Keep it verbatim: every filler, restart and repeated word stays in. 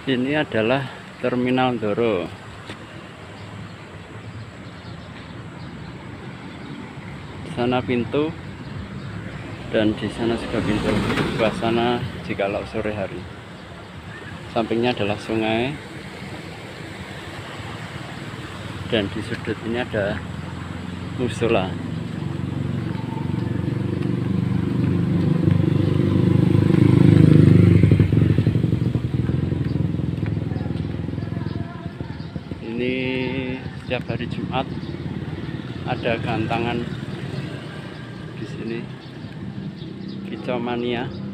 Ini adalah Terminal Ndoro. Sana pintu dan di sana juga pintu. Sebelah sana jikalau sore hari. Sampingnya adalah sungai. Dan di sudut ini ada musola. Ini setiap hari Jumat ada gantangan di sini, Kicau Mania.